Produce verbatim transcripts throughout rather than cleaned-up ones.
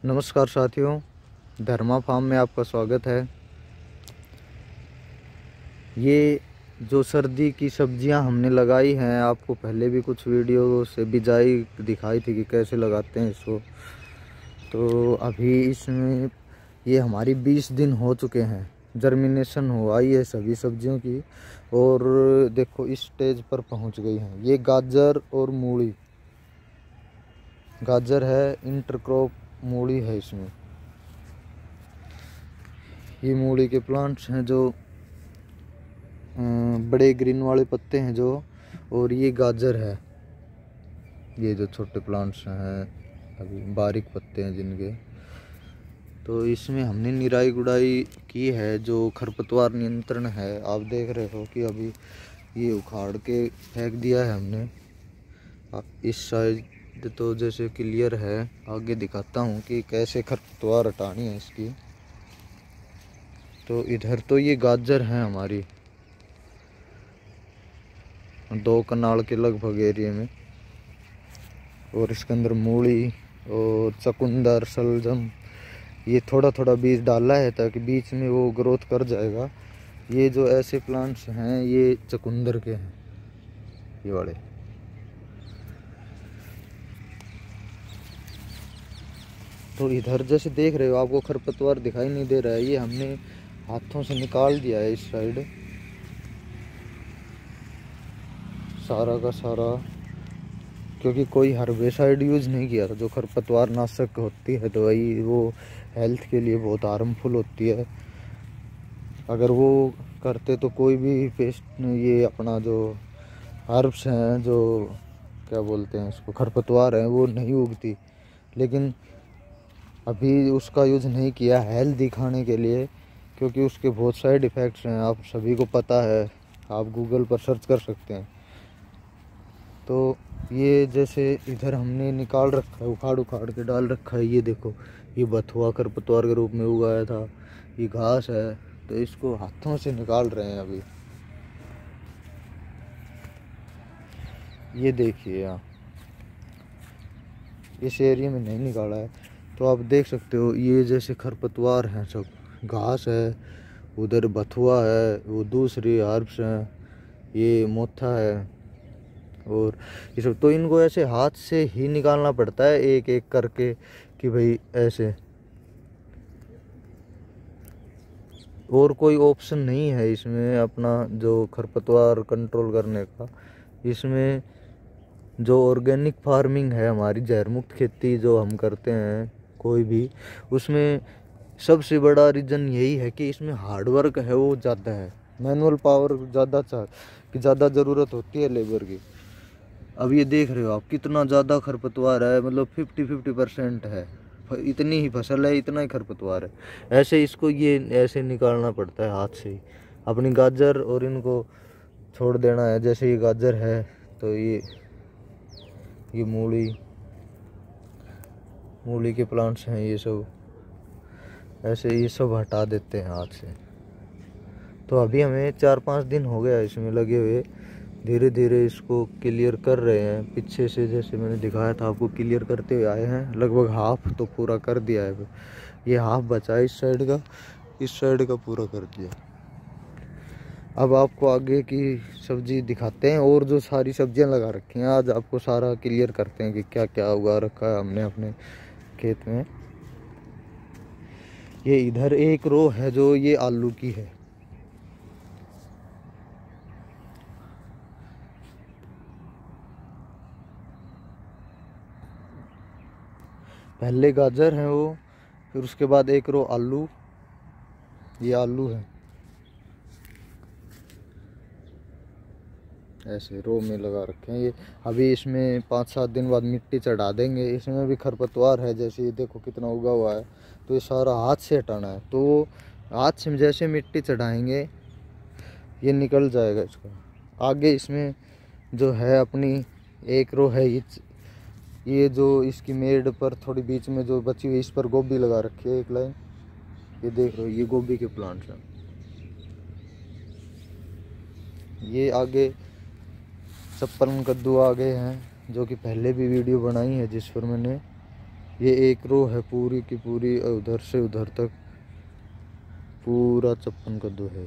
नमस्कार साथियों, धर्मा फार्म में आपका स्वागत है। ये जो सर्दी की सब्जियां हमने लगाई हैं, आपको पहले भी कुछ वीडियो से बिजाई दिखाई थी कि कैसे लगाते हैं इसको। तो अभी इसमें ये हमारी बीस दिन हो चुके हैं, जर्मिनेशन हो आई है सभी सब्जियों की, और देखो इस स्टेज पर पहुंच गई हैं। ये गाजर और मूली, गाजर है, इंटरक्रॉप मूली है इसमें। ये मूली के प्लांट्स हैं जो बड़े ग्रीन वाले पत्ते हैं जो, और ये गाजर है, ये जो छोटे प्लांट्स हैं अभी बारीक पत्ते हैं जिनके। तो इसमें हमने निराई गुड़ाई की है, जो खरपतवार नियंत्रण है। आप देख रहे हो कि अभी ये उखाड़ के फेंक दिया है हमने। इस साइड तो जैसे क्लियर है, आगे दिखाता हूँ कि कैसे खरपतवार हटानी है इसकी। तो इधर तो ये गाजर है हमारी दो कनाल के लगभग एरिया में, और इसके अंदर मूली और चकुंदर, सलजम, ये थोड़ा थोड़ा बीज डाला है ताकि बीच में वो ग्रोथ कर जाएगा। ये जो ऐसे प्लांट्स हैं ये चकुंदर के हैं, ये वाले। तो इधर जैसे देख रहे हो आपको खरपतवार दिखाई नहीं दे रहा है, ये हमने हाथों से निकाल दिया है इस साइड सारा का सारा, क्योंकि कोई हर्बिसाइड यूज़ नहीं किया था। जो खरपतवार नाशक होती है दवाई, वो हेल्थ के लिए बहुत हार्मफुल होती है। अगर वो करते तो कोई भी पेस्ट, ये अपना जो हर्ब्स हैं, जो क्या बोलते हैं इसको, खरपतवार हैं, वो नहीं उगती। लेकिन अभी उसका यूज़ नहीं किया हेल्थ दिखाने के लिए, क्योंकि उसके बहुत साइड इफ़ेक्ट्स हैं, आप सभी को पता है, आप गूगल पर सर्च कर सकते हैं। तो ये जैसे इधर हमने निकाल रखा है, उखाड़ उखाड़ के डाल रखा है। ये देखो, ये बथुआ खरपतवार के रूप में उगाया था, ये घास है, तो इसको हाथों से निकाल रहे हैं अभी। ये देखिए यहाँ इस एरिया में नहीं निकाला है, तो आप देख सकते हो ये जैसे खरपतवार हैं, सब घास है, उधर बथुआ है, वो दूसरी हर्ब्स हैं, ये मोथा है, और ये सब। तो इनको ऐसे हाथ से ही निकालना पड़ता है एक एक करके, कि भाई ऐसे, और कोई ऑप्शन नहीं है इसमें अपना जो खरपतवार कंट्रोल करने का। इसमें जो ऑर्गेनिक फार्मिंग है हमारी, जहर मुक्त खेती जो हम करते हैं कोई भी, उसमें सबसे बड़ा रीज़न यही है कि इसमें हार्ड वर्क है वो ज़्यादा है, मैनुअल पावर ज़्यादा चाह कि ज़्यादा ज़रूरत होती है लेबर की। अब ये देख रहे हो आप कितना ज़्यादा खरपतवार है, मतलब फिफ्टी फिफ्टी परसेंट है, इतनी ही फसल है, इतना ही खरपतवार है। ऐसे इसको ये ऐसे निकालना पड़ता है हाथ से ही। अपनी गाजर और इनको छोड़ देना है। जैसे ये गाजर है, तो ये ये मूली मूली के प्लांट्स हैं, ये सब ऐसे ये सब हटा देते हैं हाथ से। तो अभी हमें चार पाँच दिन हो गया इसमें लगे हुए, धीरे धीरे इसको क्लियर कर रहे हैं। पीछे से जैसे मैंने दिखाया था आपको, क्लियर करते हुए आए हैं, लगभग हाफ तो पूरा कर दिया है। ये हाफ बचा है इस साइड का, इस साइड का पूरा कर दिया। अब आपको आगे की सब्जी दिखाते हैं, और जो सारी सब्जियां लगा रखी हैं आज आपको सारा क्लियर करते हैं कि क्या क्या उगा रखा है हमने अपने खेत में। ये इधर एक रो है जो ये आलू की है, पहले गाजर है वो, फिर उसके बाद एक रो आलू, ये आलू है, ऐसे रो में लगा रखे हैं। ये अभी इसमें पाँच सात दिन बाद मिट्टी चढ़ा देंगे। इसमें भी खरपतवार है, जैसे ये देखो कितना उगा हुआ है, तो ये सारा हाथ से हटाना है। तो हाथ से जैसे मिट्टी चढ़ाएंगे ये निकल जाएगा इसका। आगे इसमें जो है अपनी एक रो है, ये ये जो इसकी मेड पर थोड़ी बीच में जो बची हुई, इस पर गोभी लगा रखी है एक लाइन। ये देख रहे हो, ये गोभी के प्लांट्स हैं। ये आगे छप्पन कद्दू आ गए हैं, जो कि पहले भी वीडियो बनाई है जिस पर मैंने। ये एक रो है पूरी की पूरी, उधर से उधर तक पूरा छप्पन कद्दू है।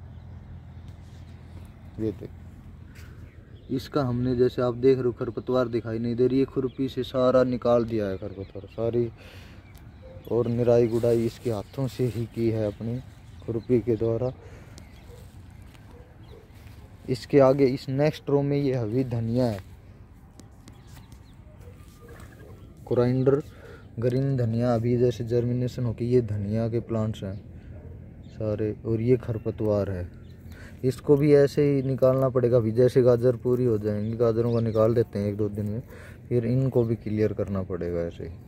ये देख, इसका हमने जैसे आप देख रहे हो खरपतवार दिखाई नहीं दे रही है, खुरपी से सारा निकाल दिया है खरपतवार सारी, और निराई गुड़ाई इसके हाथों से ही की है अपनी खुरपी के द्वारा। इसके आगे इस नेक्स्ट रो में ये हरी धनिया है, कोरिएंडर ग्रीन धनिया, अभी जैसे जर्मिनेशन होके ये धनिया के प्लांट्स हैं सारे, और ये खरपतवार है। इसको भी ऐसे ही निकालना पड़ेगा, अभी जैसे गाजर पूरी हो जाएंगी, गाजरों को निकाल देते हैं एक दो दिन में, फिर इनको भी क्लियर करना पड़ेगा ऐसे ही।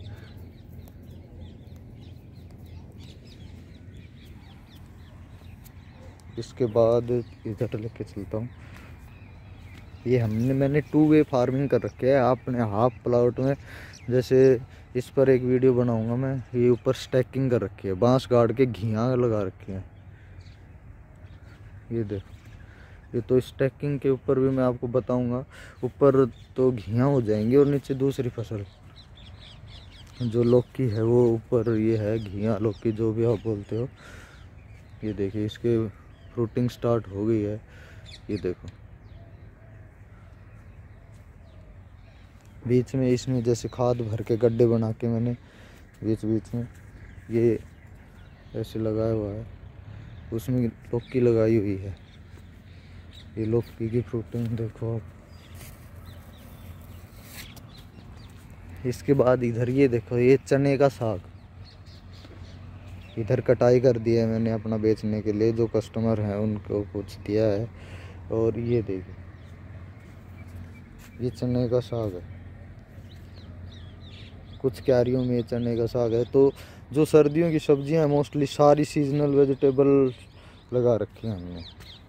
इसके बाद इधर लेके चलता हूँ। ये हमने मैंने टू वे फार्मिंग कर रखे है अपने हाफ प्लॉट में, जैसे इस पर एक वीडियो बनाऊंगा मैं। ये ऊपर स्टैकिंग कर रखी है, बांस गाड़ के घियाँ लगा रखी हैं। ये देखो, ये तो स्टैकिंग के ऊपर भी मैं आपको बताऊंगा। ऊपर तो घियाँ हो जाएंगी और नीचे दूसरी फसल जो लौकी है वो ऊपर ये है घियाँ लौकी जो भी आप बोलते हो। ये देखिए इसके फ्रूटिंग स्टार्ट हो गई है। ये देखो बीच में इसमें जैसे खाद भर के गड्ढे बना के मैंने बीच बीच में ये ऐसे लगाया हुआ है, उसमें लौकी लगाई हुई है। ये लौकी की फ्रूटिंग देखो आप। इसके बाद इधर ये देखो, ये चने का साग, इधर कटाई कर दिया है मैंने अपना बेचने के लिए, जो कस्टमर हैं उनको कुछ दिया है। और ये देखिए ये चने का साग है, कुछ क्यारियों में चने का साग है। तो जो सर्दियों की सब्जियां हैं मोस्टली सारी सीजनल वेजिटेबल लगा रखी हैं हमने।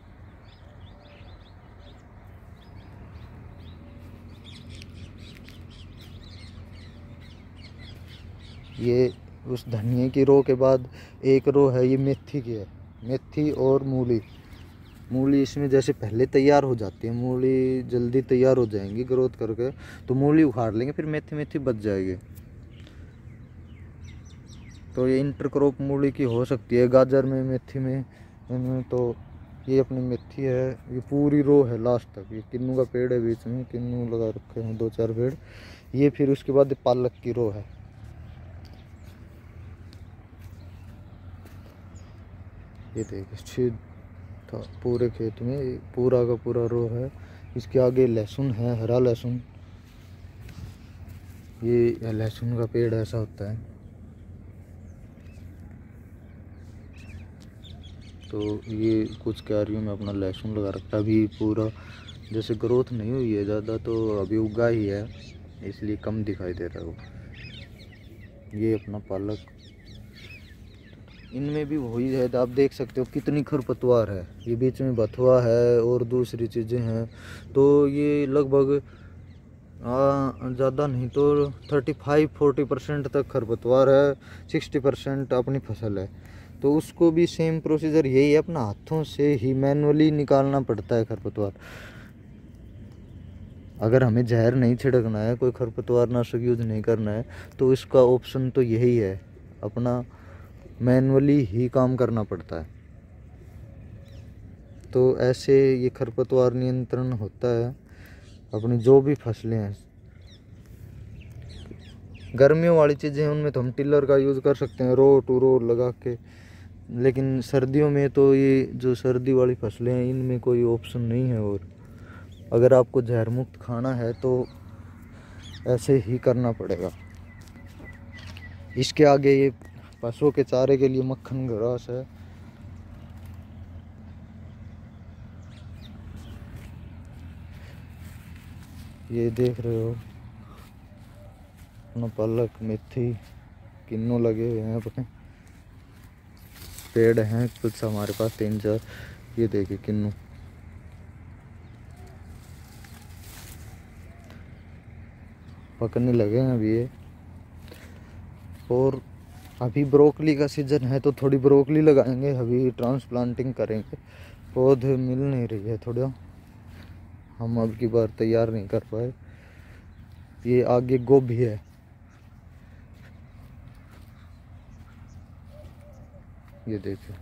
ये उस धनिया की रो के बाद एक रो है ये मेथी की है, मेथी और मूली। मूली इसमें जैसे पहले तैयार हो जाती है, मूली जल्दी तैयार हो जाएंगी ग्रोथ करके, तो मूली उखाड़ लेंगे, फिर मेथी मेथी बच जाएगी। तो ये इंटरक्रॉप मूली की हो सकती है गाजर में, मेथी में, इनमें। तो ये अपनी मेथी है, ये पूरी रो है लास्ट तक। ये किन्नू का पेड़ है, बीच में किन्नू लगा रखे हैं दो चार पेड़। ये फिर उसके बाद पालक की रो है। ये देखिए छेद था पूरे खेत में, पूरा का पूरा रो है। इसके आगे लहसुन है, हरा लहसुन। ये लहसुन का पेड़ ऐसा होता है। तो ये कुछ क्यारियों में अपना लहसुन लगा रखा है। अभी पूरा जैसे ग्रोथ नहीं हुई है ज़्यादा, तो अभी उगा ही है इसलिए कम दिखाई दे रहा है वो। ये अपना पालक, इनमें भी वही है, आप देख सकते हो कितनी खरपतवार है। ये बीच में बथुआ है और दूसरी चीज़ें हैं। तो ये लगभग ज़्यादा नहीं तो थर्टी फाइव फोर्टी परसेंट तक खरपतवार है, सिक्सटी परसेंट अपनी फसल है। तो उसको भी सेम प्रोसीजर यही है, अपना हाथों से ही मैनुअली निकालना पड़ता है खरपतवार। अगर हमें जहर नहीं छिड़कना है, कोई खरपतवार नाशक यूज नहीं करना है, तो इसका ऑप्शन तो यही है, अपना मैनुअली ही काम करना पड़ता है। तो ऐसे ये खरपतवार नियंत्रण होता है अपनी जो भी फसलें हैं। गर्मियों वाली चीज़ें हैं उनमें तो हम टिलर का यूज़ कर सकते हैं, रो टू रो लगा के। लेकिन सर्दियों में तो ये जो सर्दी वाली फसलें हैं इनमें कोई ऑप्शन नहीं है। और अगर आपको जहर मुक्त खाना है तो ऐसे ही करना पड़ेगा। इसके आगे ये पशुओं के चारे के लिए मक्खन घास है। ये देख रहे हो अपना पालक, मेथी, किन्नू लगे हुए हैं, अपने पेड़ हैं कुछ हमारे पास तीन चार। ये देखिए किन्नू, पकने लगे हैं अभी ये। और अभी ब्रोकली का सीजन है तो थोड़ी ब्रोकली लगाएंगे, अभी ट्रांसप्लांटिंग करेंगे। पौधे मिल नहीं रही है, थोड़ा हम अब की बार तैयार नहीं कर पाए। ये आगे गोभी है, ये देखिए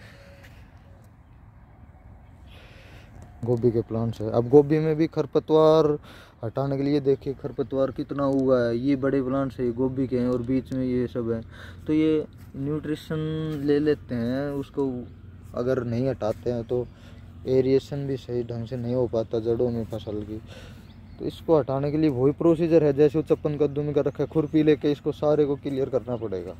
गोभी के प्लांट्स है। अब गोभी में भी खरपतवार हटाने के लिए देखिए खरपतवार कितना हुआ है। ये बड़े प्लांट्स है, गोभी के हैं और बीच में ये सब है। तो ये न्यूट्रिशन ले लेते हैं उसको, अगर नहीं हटाते हैं तो एरिएशन भी सही ढंग से नहीं हो पाता जड़ों में फसल की। तो इसको हटाने के लिए वही प्रोसीजर है जैसे वो चप्पन कद्दू में कर रखा है, खुरपी लेके इसको सारे को क्लियर करना पड़ेगा।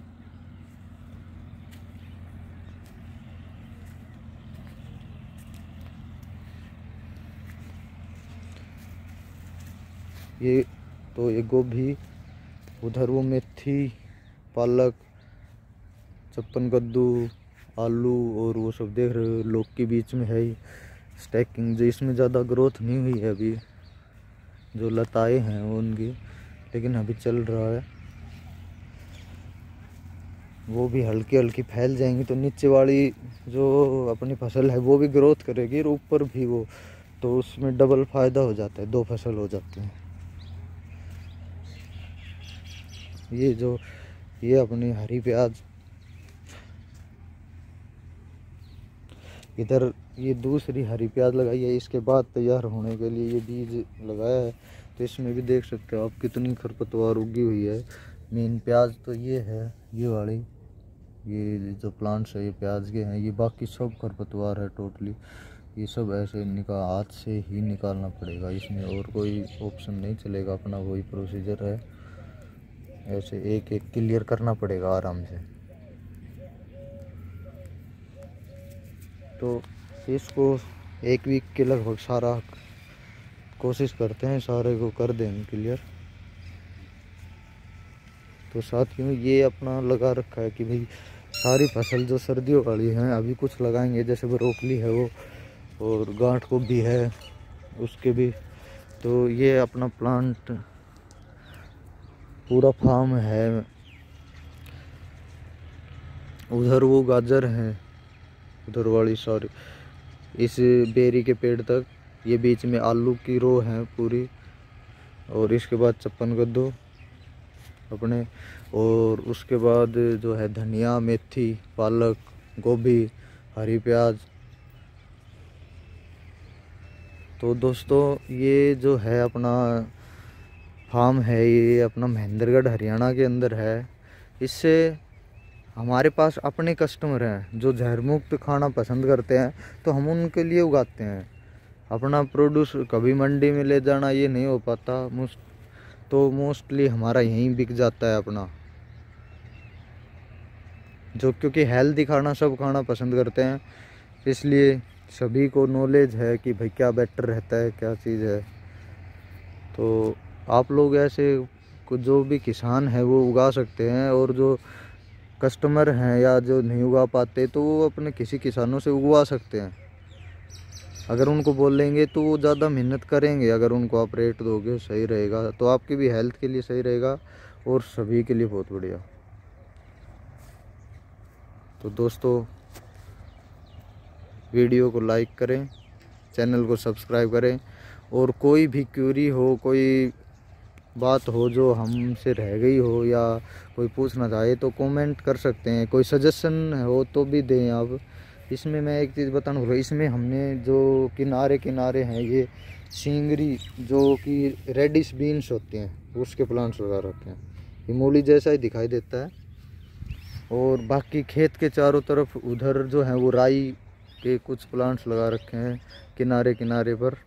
ये तो ये गोभी, उधर वो मेथी, पालक, चप्पन कद्दू, आलू और वो सब देख रहे हो लोग के बीच में है ही स्टैकिंग। जो इसमें ज़्यादा ग्रोथ नहीं हुई है अभी, जो लताएं हैं वो उनकी, लेकिन अभी चल रहा है। वो भी हल्की हल्की फैल जाएंगी तो नीचे वाली जो अपनी फसल है वो भी ग्रोथ करेगी और ऊपर भी वो, तो उसमें डबल फायदा हो जाता है, दो फसल हो जाती हैं। ये जो ये अपनी हरी प्याज, इधर ये दूसरी हरी प्याज लगाई है, इसके बाद तैयार होने के लिए ये बीज लगाया है। तो इसमें भी देख सकते हो आप कितनी खरपतवार उगी हुई है। मेन प्याज तो ये है, ये वाली, ये जो प्लांट्स है ये प्याज के हैं। ये बाकी सब खरपतवार है टोटली। ये सब ऐसे निकाल हाथ से ही निकालना पड़ेगा, इसमें और कोई ऑप्शन नहीं चलेगा, अपना वही प्रोसीजर है। ऐसे एक एक क्लियर करना पड़ेगा आराम से। तो इसको एक वीक के लगभग सारा कोशिश करते हैं सारे को कर देंगे क्लियर। तो साथियों ये अपना लगा रखा है कि भाई सारी फसल जो सर्दियों वाली हैं अभी कुछ लगाएंगे, जैसे ब्रोकली है वो और गांठ गोभी है उसके भी। तो ये अपना प्लांट पूरा फार्म है। उधर वो गाजर है, उधर वाली सारी इस बेरी के पेड़ तक, ये बीच में आलू की रो है पूरी, और इसके बाद चप्पन कद्दू अपने, और उसके बाद जो है धनिया, मेथी, पालक, गोभी, हरी प्याज। तो दोस्तों ये जो है अपना फार्म है, ये अपना महेंद्रगढ़ हरियाणा के अंदर है। इससे हमारे पास अपने कस्टमर हैं जो जहर मुक्त खाना पसंद करते हैं, तो हम उनके लिए उगाते हैं। अपना प्रोड्यूस कभी मंडी में ले जाना ये नहीं हो पाता, मोस्ट तो मोस्टली हमारा यहीं बिक जाता है अपना, जो क्योंकि हेल्दी खाना सब खाना पसंद करते हैं, इसलिए सभी को नॉलेज है कि भाई क्या बेटर रहता है, क्या चीज़ है। तो आप लोग ऐसे जो भी किसान है वो उगा सकते हैं, और जो कस्टमर हैं या जो नहीं उगा पाते तो वो अपने किसी किसानों से उगवा सकते हैं। अगर उनको बोलेंगे तो वो ज़्यादा मेहनत करेंगे, अगर उनको आप रेट दोगे सही रहेगा, तो आपकी भी हेल्थ के लिए सही रहेगा और सभी के लिए बहुत बढ़िया। तो दोस्तों वीडियो को लाइक करें, चैनल को सब्सक्राइब करें, और कोई भी क्यूरी हो, कोई बात हो जो हमसे रह गई हो या कोई पूछना चाहे तो कमेंट कर सकते हैं। कोई सजेशन हो तो भी दें आप। इसमें मैं एक चीज़ बताना भूल, इसमें हमने जो किनारे किनारे हैं ये सींगरी जो कि रेडिश बीन्स होते हैं उसके प्लांट्स लगा रखे हैं। ये मूली जैसा ही दिखाई देता है। और बाकी खेत के चारों तरफ उधर जो है वो राई के कुछ प्लांट्स लगा रखे हैं किनारे किनारे पर,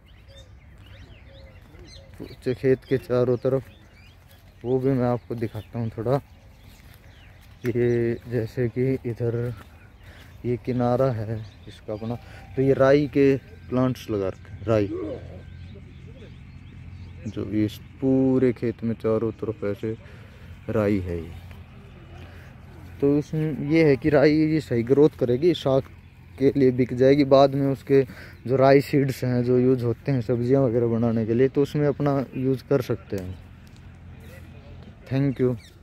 खेत के चारों तरफ। वो भी मैं आपको दिखाता हूँ थोड़ा। ये जैसे कि इधर ये किनारा है इसका अपना, तो ये राई के प्लांट्स लगा रखे, राई जो इस पूरे खेत में चारों तरफ ऐसे राई है। ये तो इसमें ये है कि राई ये सही ग्रोथ करेगी, साग के लिए बिक जाएगी बाद में। उसके जो राई सीड्स हैं जो यूज होते हैं सब्जियां वगैरह बनाने के लिए, तो उसमें अपना यूज़ कर सकते हैं। Thank you.